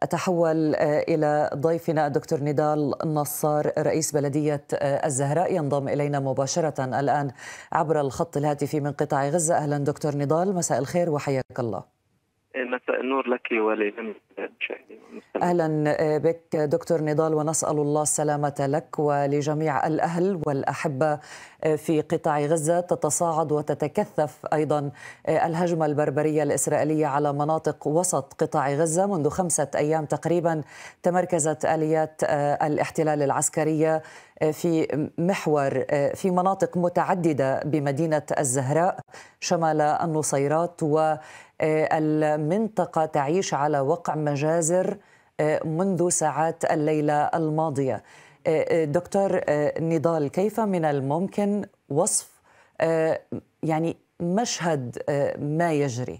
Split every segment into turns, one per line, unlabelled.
أتحول إلى ضيفنا الدكتور نضال نصار رئيس بلدية الزهراء، ينضم إلينا مباشرة الآن عبر الخط الهاتفي من قطاع غزة. أهلا دكتور نضال، مساء الخير وحياك الله.
مساء النور لك ولجميع المشاهدين.
أهلا بك دكتور نضال، ونسأل الله السلامة لك ولجميع الأهل والأحبة في قطاع غزة. تتصاعد وتتكثف أيضا الهجمة البربرية الإسرائيلية على مناطق وسط قطاع غزة. منذ 5 أيام تقريبا تمركزت آليات الاحتلال العسكرية في في مناطق متعددة بمدينة الزهراء شمال النصيرات، والمنطقة تعيش على وقع مجازر منذ ساعات الليلة الماضية. دكتور نضال، كيف من الممكن وصف يعني مشهد ما يجري؟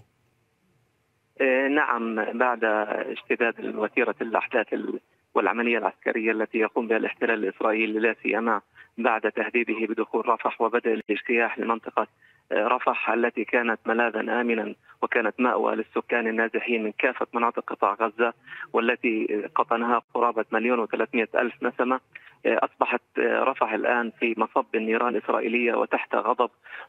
نعم، بعد اشتداد وتيرة الأحداث والعملية العسكرية التي يقوم بها الاحتلال الإسرائيلي، لا سيما بعد تهديده بدخول رفح وبدء الاجتياح لمنطقة رفح التي كانت ملاذا آمنا وكانت مأوى للسكان النازحين من كافة مناطق قطاع غزة، والتي قطنها قرابة 1,300,000 نسمة. أصبحت رفح الآن في مصب النيران الإسرائيلية وتحت غضب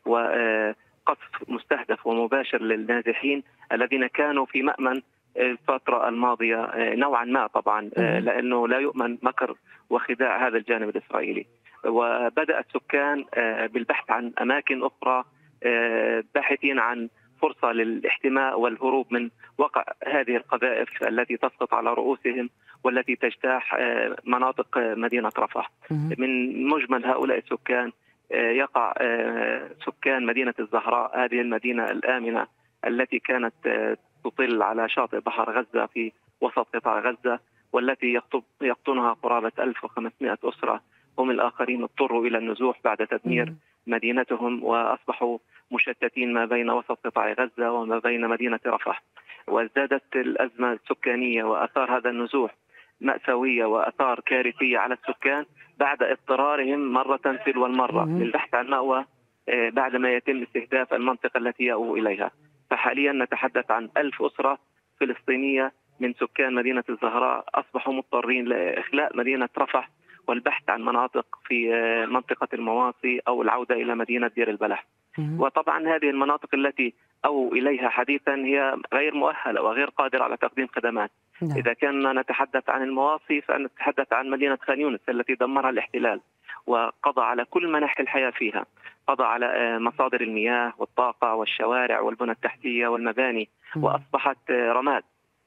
وقصف مستهدف ومباشر للنازحين الذين كانوا في مأمن الفترة الماضية نوعا ما، طبعا لأنه لا يؤمن مكر وخداع هذا الجانب الإسرائيلي. وبدأ السكان بالبحث عن أماكن أخرى، باحثين عن فرصة للاحتماء والهروب من وقع هذه القذائف التي تسقط على رؤوسهم والتي تجتاح مناطق مدينة رفح. من مجمل هؤلاء السكان يقع سكان مدينة الزهراء، هذه المدينة الآمنة التي كانت تطل على شاطئ بحر غزة في وسط قطاع غزة، والتي يقطنها قرابة 1500 أسرة. هم الآخرين اضطروا إلى النزوح بعد تدمير مدينتهم، وأصبحوا مشتتين ما بين وسط قطاع غزة وما بين مدينة رفح. وازدادت الأزمة السكانية وآثار هذا النزوح مأساوية وآثار كارثية على السكان بعد اضطرارهم مرة تلو المرة للبحث عن مأوى بعدما يتم استهداف المنطقة التي يأووا إليها. فحاليا نتحدث عن 1000 أسرة فلسطينية من سكان مدينة الزهراء أصبحوا مضطرين لإخلاء مدينة رفح والبحث عن مناطق في منطقة المواصي أو العودة إلى مدينة دير البلح. وطبعا هذه المناطق التي أو إليها حديثا هي غير مؤهلة وغير قادرة على تقديم خدمات. إذا كنا نتحدث عن المواصي فنتحدث عن مدينة خان يونس التي دمرها الاحتلال وقضى على كل مناحي الحياة فيها، قضى على مصادر المياه والطاقة والشوارع والبنى التحتية والمباني، وأصبحت رماد.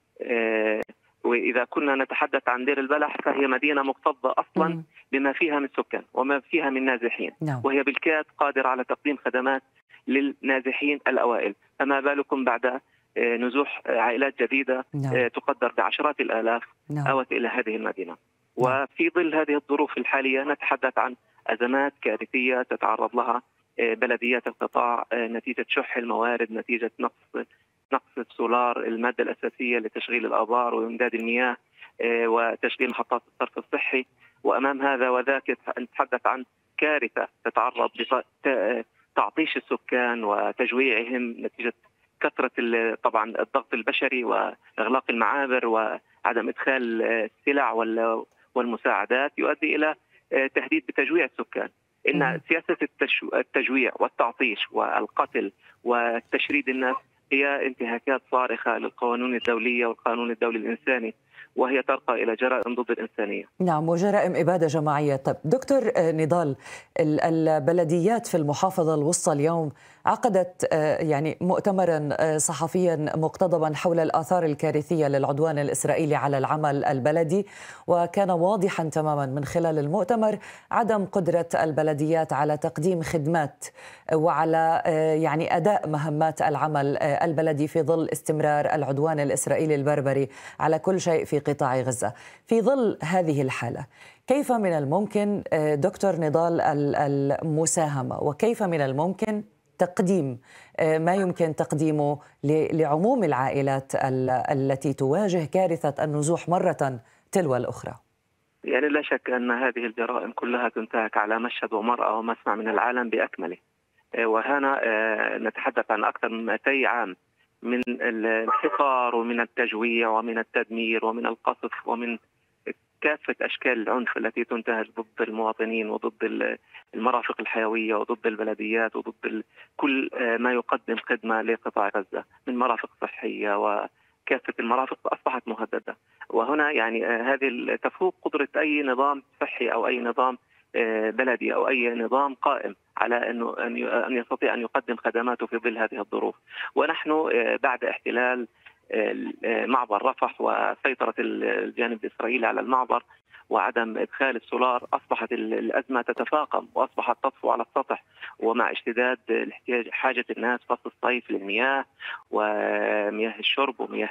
وإذا كنا نتحدث عن دير البلح فهي مدينة مكتظة أصلا بما فيها من سكان وما فيها من نازحين، وهي بالكاد قادرة على تقديم خدمات للنازحين الأوائل، فما بالكم بعد نزوح عائلات جديدة تقدر بعشرات الآلاف أوت إلى هذه المدينة. وفي ظل هذه الظروف الحالية نتحدث عن أزمات كارثية تتعرض لها بلديات القطاع نتيجة شح الموارد، نتيجة نقص السولار، المادة الأساسية لتشغيل الآبار وإمداد المياه وتشغيل محطات الصرف الصحي. وأمام هذا وذاك نتحدث عن كارثة تتعرض لتعطيش السكان وتجويعهم نتيجة كثرة طبعا الضغط البشري وإغلاق المعابر وعدم إدخال السلع والمساعدات يؤدي إلى تهديد بتجويع السكان. إن سياسة التجويع والتعطيش والقتل وتشريد الناس هي انتهاكات صارخة للقوانين الدولية والقانون الدولي الإنساني، وهي ترقى إلى جرائم ضد الإنسانية.
نعم، وجرائم إبادة جماعية. طيب دكتور نضال، البلديات في المحافظة الوسطى اليوم عقدت يعني مؤتمرا صحفيا مقتضبا حول الآثار الكارثية للعدوان الإسرائيلي على العمل البلدي، وكان واضحا تماما من خلال المؤتمر عدم قدرة البلديات على تقديم خدمات وعلى يعني أداء مهمات العمل البلدي في ظل استمرار العدوان الإسرائيلي البربري على كل شيء في قطاع غزة. في ظل هذه الحالة كيف من الممكن دكتور نضال المساهمة، وكيف من الممكن تقديم ما يمكن تقديمه لعموم العائلات التي تواجه كارثة النزوح مرة تلو الأخرى؟
يعني لا شك أن هذه الجرائم كلها تنتهك على مشهد ومرأة ومسمع من العالم بأكمله. وهنا نتحدث عن أكثر من 200 عام من الحصار ومن التجويع ومن التدمير ومن القصف ومن كافة أشكال العنف التي تنتهج ضد المواطنين وضد المرافق الحيوية وضد البلديات وضد كل ما يقدم خدمة لقطاع غزة من مرافق صحية، وكافة المرافق أصبحت مهددة. وهنا يعني هذه تفوق قدرة أي نظام صحي أو أي نظام بلدي أو أي نظام قائم على أن يستطيع أن يقدم خدماته في ظل هذه الظروف. ونحن بعد احتلال معبر رفح وسيطرة الجانب الإسرائيلي على المعبر وعدم إدخال السولار، أصبحت الأزمة تتفاقم وأصبحت تطفو على السطح. ومع اشتداد حاجة الناس فصل الصيف للمياه ومياه الشرب ومياه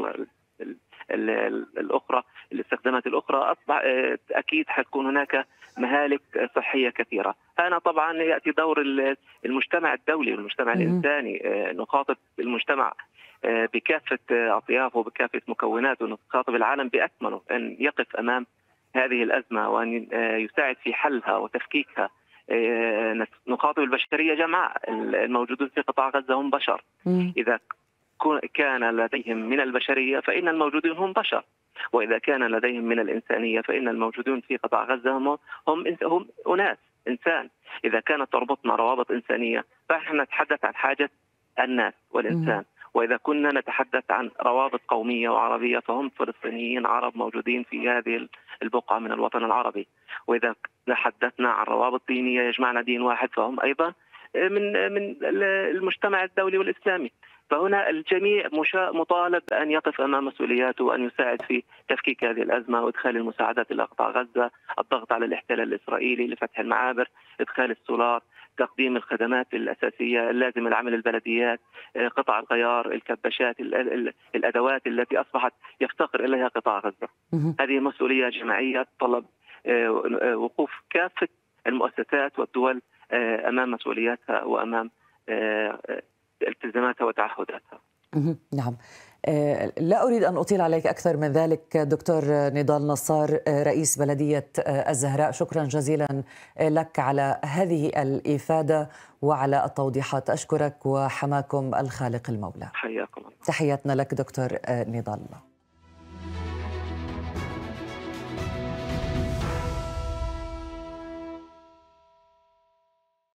الأخرى الاستخدامات الأخرى، أصبح أكيد حتكون هناك مهالك صحية كثيرة. هنا طبعا يأتي دور المجتمع الدولي والمجتمع الإنساني. نخاطب المجتمع بكافة أطيافه وبكافة مكوناته، نخاطب العالم بأكمله أن يقف أمام هذه الأزمة وأن يساعد في حلها وتفكيكها. نخاطب البشرية جمعاء، الموجودون في قطاع غزة هم بشر. إذا كان لديهم من البشرية فإن الموجودين هم بشر، وإذا كان لديهم من الإنسانية فإن الموجودون في قطاع غزة هم أناس إنسان. إذا كانت تربطنا روابط إنسانية فنحن نتحدث عن حاجة الناس والإنسان. وإذا كنا نتحدث عن روابط قومية وعربية فهم فلسطينيين عرب موجودين في هذه البقعة من الوطن العربي. وإذا تحدثنا عن روابط دينية يجمعنا دين واحد فهم أيضا من المجتمع الدولي والإسلامي. فهنا الجميع مطالب أن يقف أمام مسؤولياته وأن يساعد في تفكيك هذه الأزمة وإدخال المساعدات إلى قطاع غزة، الضغط على الاحتلال الإسرائيلي لفتح المعابر، إدخال السولار، تقديم الخدمات الأساسية اللازمة لعمل البلديات، قطع الغيار، الكباشات، الأدوات التي أصبحت يفتقر إليها قطاع غزة. هذه مسؤولية جماعية تطلب وقوف كافة المؤسسات والدول أمام مسؤولياتها وأمام التزاماتها وتعهداتها.
نعم. لا أريد أن أطيل عليك أكثر من ذلك. دكتور نضال نصار، رئيس بلدية الزهراء، شكرا جزيلا لك على هذه الإفادة وعلى التوضيحات. أشكرك وحماكم الخالق المولى.
حياكم الله.
تحياتنا لك دكتور نضال.